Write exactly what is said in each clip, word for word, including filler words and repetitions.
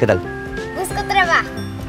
¿Qué tal? Busco trabajo.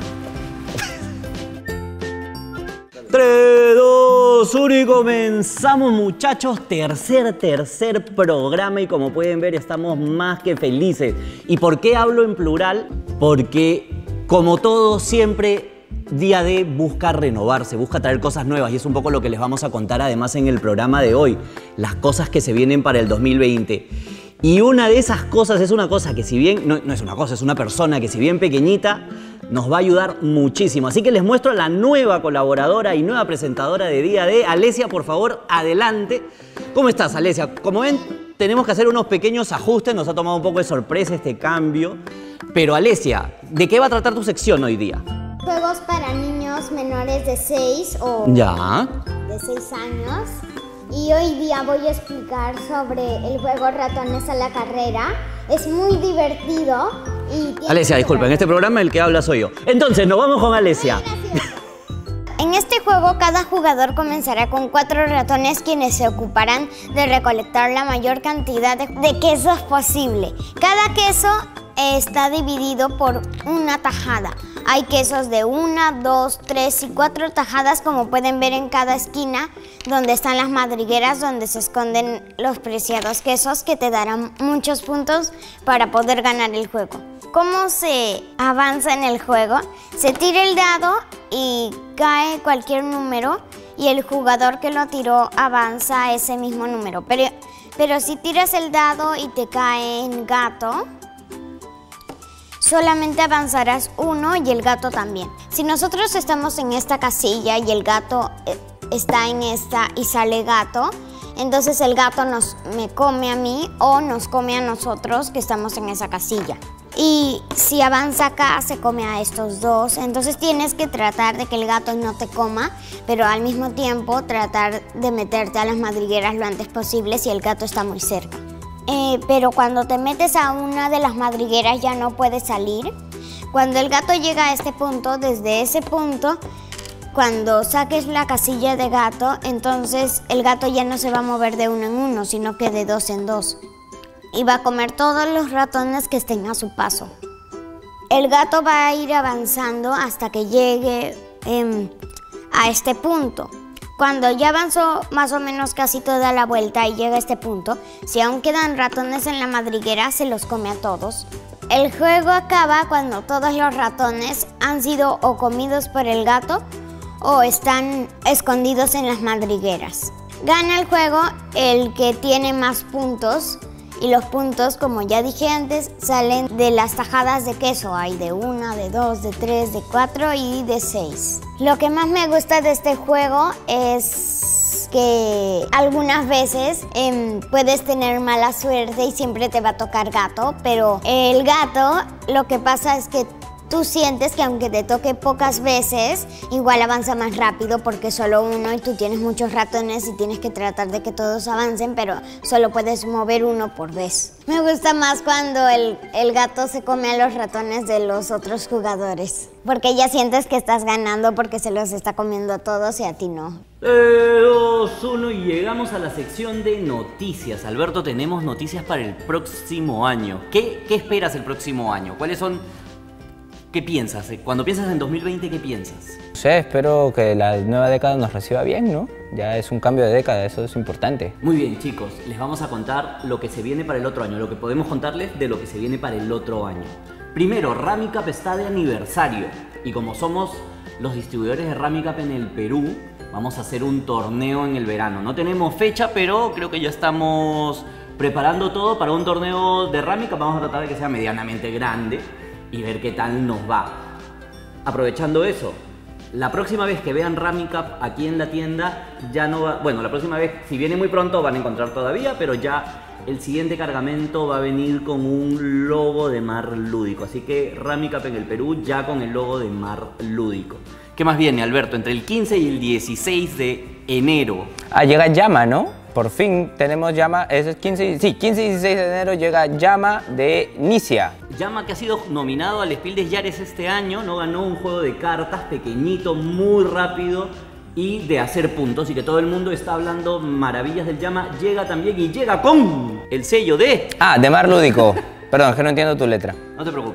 tres, dos, uno y comenzamos, muchachos. Tercer, tercer programa y como pueden ver estamos más que felices. ¿Y por qué hablo en plural? Porque como todo siempre Día D busca renovarse, busca traer cosas nuevas y es un poco lo que les vamos a contar además en el programa de hoy. Las cosas que se vienen para el dos mil veinte. Y una de esas cosas es una cosa que si bien, no, no es una cosa, es una persona que si bien pequeñita, nos va a ayudar muchísimo. Así que les muestro a la nueva colaboradora y nueva presentadora de Día D. Alesia, por favor, adelante. ¿Cómo estás, Alesia? Como ven, tenemos que hacer unos pequeños ajustes. Nos ha tomado un poco de sorpresa este cambio. Pero, Alesia, ¿de qué va a tratar tu sección hoy día? Juegos para niños menores de seis o ya. de seis años. Y hoy día voy a explicar sobre el juego Ratones a la Carrera. Es muy divertido y... Alesia, disculpa, en este programa el que habla soy yo. Entonces, nos vamos con Alesia. En este juego, cada jugador comenzará con cuatro ratones quienes se ocuparán de recolectar la mayor cantidad de, de quesos posible. Cada queso está dividido por una tajada. Hay quesos de una, dos, tres y cuatro tajadas, como pueden ver en cada esquina, donde están las madrigueras donde se esconden los preciados quesos que te darán muchos puntos para poder ganar el juego. ¿Cómo se avanza en el juego? Se tira el dado y cae cualquier número y el jugador que lo tiró avanza a ese mismo número. Pero, pero si tiras el dado y te cae en gato, solamente avanzarás uno y el gato también. Si nosotros estamos en esta casilla y el gato está en esta y sale gato, entonces el gato nos, me come a mí o nos come a nosotros que estamos en esa casilla. Y si avanza acá, se come a estos dos. Entonces tienes que tratar de que el gato no te coma, pero al mismo tiempo tratar de meterte a las madrigueras lo antes posible si el gato está muy cerca. Eh, pero cuando te metes a una de las madrigueras ya no puedes salir. Cuando el gato llega a este punto, desde ese punto, cuando saques la casilla de gato, entonces el gato ya no se va a mover de uno en uno, sino que de dos en dos. Y va a comer todos los ratones que estén a su paso. El gato va a ir avanzando hasta que llegue eh, a este punto. Cuando ya avanzó más o menos casi toda la vuelta y llega a este punto, si aún quedan ratones en la madriguera, se los come a todos. El juego acaba cuando todos los ratones han sido o comidos por el gato o están escondidos en las madrigueras. Gana el juego el que tiene más puntos y los puntos, como ya dije antes, salen de las tajadas de queso. Hay de una, de dos, de tres, de cuatro y de seis. Lo que más me gusta de este juego es que algunas veces eh, puedes tener mala suerte y siempre te va a tocar gato, pero el gato lo que pasa es que tú sientes que aunque te toque pocas veces, igual avanza más rápido porque solo uno y tú tienes muchos ratones y tienes que tratar de que todos avancen, pero solo puedes mover uno por vez. Me gusta más cuando el, el gato se come a los ratones de los otros jugadores, porque ya sientes que estás ganando porque se los está comiendo a todos y a ti no. tres, dos, uno y llegamos a la sección de noticias. Alberto, tenemos noticias para el próximo año. ¿Qué, qué esperas el próximo año? ¿Cuáles son...? ¿Qué piensas? Cuando piensas en dos mil veinte, ¿qué piensas? No sé, espero que la nueva década nos reciba bien, ¿no? Ya es un cambio de década, eso es importante. Muy bien, chicos, les vamos a contar lo que se viene para el otro año, lo que podemos contarles de lo que se viene para el otro año. Primero, Ramicap está de aniversario y como somos los distribuidores de Ramicap en el Perú, vamos a hacer un torneo en el verano. No tenemos fecha, pero creo que ya estamos preparando todo para un torneo de Ramicap. Vamos a tratar de que sea medianamente grande y ver qué tal nos va. Aprovechando eso, la próxima vez que vean Ramicap aquí en la tienda, ya no va... Bueno, la próxima vez, si viene muy pronto, van a encontrar todavía, pero ya el siguiente cargamento va a venir con un logo de Mar Lúdico. Así que Ramicap en el Perú ya con el logo de Mar Lúdico. ¿Qué más viene, Alberto? Entre el quince y el dieciséis de enero. Ah, llega Llama, ¿no? Por fin tenemos Llama, es quince, sí, quince y dieciséis de enero llega Llama de Nicia. Llama que ha sido nominado al Spiel des Jahres este año, ¿no? Ganó un juego de cartas pequeñito, muy rápido y de hacer puntos y que todo el mundo está hablando maravillas del Llama. Llega también y llega con el sello de... Ah, de Mar Lúdico. Perdón, es que no entiendo tu letra. No te preocupes.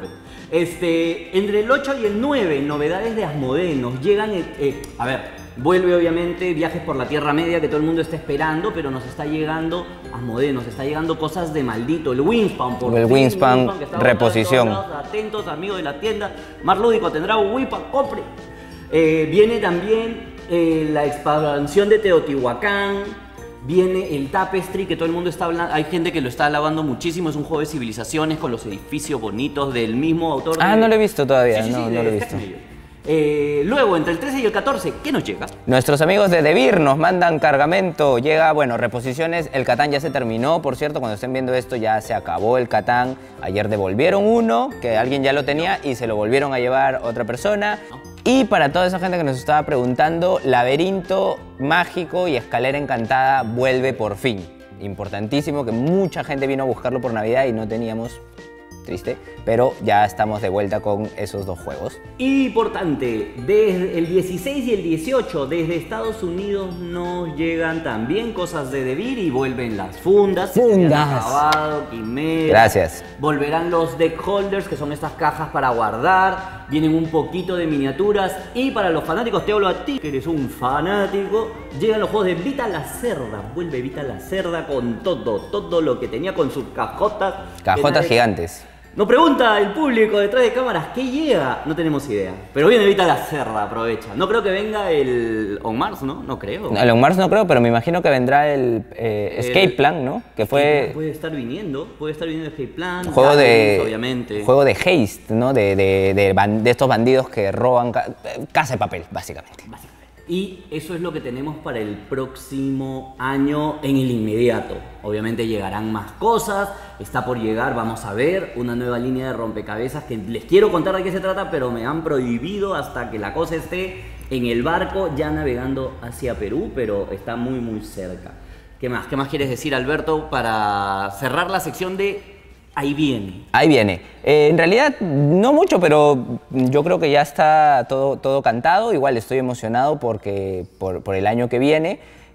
Este, entre el ocho y el nueve, novedades de Asmodee, nos llegan, eh, eh, a ver, vuelve obviamente Viajes por la Tierra Media que todo el mundo está esperando, pero nos está llegando Asmodee, nos está llegando cosas de maldito, el Wingspan, por El fin, Wingspan, que está reposición. botado de todos lados. Atentos, amigos de la tienda, Mar Lúdico tendrá un Wingspan, compre. Eh, viene también eh, la expansión de Teotihuacán. Viene el Tapestry, que todo el mundo está hablando, hay gente que lo está alabando muchísimo, es un juego de civilizaciones con los edificios bonitos del mismo autor. Ah, de... no lo he visto todavía, sí, sí, no, sí, no de lo he visto. Technical. Eh, luego, entre el trece y el catorce, ¿qué nos llega? Nuestros amigos de Devir nos mandan cargamento, llega, bueno, reposiciones, el Catán ya se terminó, por cierto, cuando estén viendo esto ya se acabó el Catán, ayer devolvieron uno, que alguien ya lo tenía y se lo volvieron a llevar otra persona. Y para toda esa gente que nos estaba preguntando, Laberinto Mágico y Escalera Encantada vuelve por fin. Importantísimo, que mucha gente vino a buscarlo por Navidad y no teníamos, triste, pero ya estamos de vuelta con esos dos juegos. Importante, desde el dieciséis y el dieciocho, desde Estados Unidos nos llegan también cosas de Devir y vuelven las fundas. ¡Fundas! Acabado, quimera. Gracias. Volverán los deck holders, que son estas cajas para guardar. Vienen un poquito de miniaturas. Y para los fanáticos, te hablo a ti, que eres un fanático, llegan los juegos de Vita la Cerda. Vuelve Vita la Cerda con todo, todo lo que tenía con sus cajotas. Cajotas gigantes. Nos pregunta el público detrás de cámaras, ¿qué llega? No tenemos idea. Pero viene Vita la Cerda, aprovecha. No creo que venga el On Mars, ¿no? No creo. El On Mars no creo, pero me imagino que vendrá el eh, Escape El- Plan, ¿no? Que fue Puede estar viniendo, puede estar viniendo Escape Plan. juego de, Gardens, obviamente. juego de haste, ¿no? De, de, de, ban- de estos bandidos que roban ca- casa de papel, básicamente. Básicamente. Y eso es lo que tenemos para el próximo año en el inmediato. Obviamente llegarán más cosas, está por llegar, vamos a ver, una nueva línea de rompecabezas que les quiero contar de qué se trata, pero me han prohibido hasta que la cosa esté en el barco ya navegando hacia Perú, pero está muy muy cerca. ¿Qué más? ¿Qué más quieres decir, Alberto, para cerrar la sección de ahí viene? Ahí viene. Eh, en realidad, no mucho, pero yo creo que ya está todo, todo cantado. Igual estoy emocionado porque, por, por el año que viene.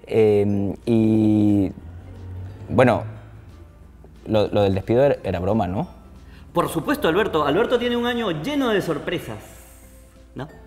Eh, y bueno, lo, lo del despido era, era broma, ¿no? Por supuesto, Alberto. Alberto tiene un año lleno de sorpresas, ¿no?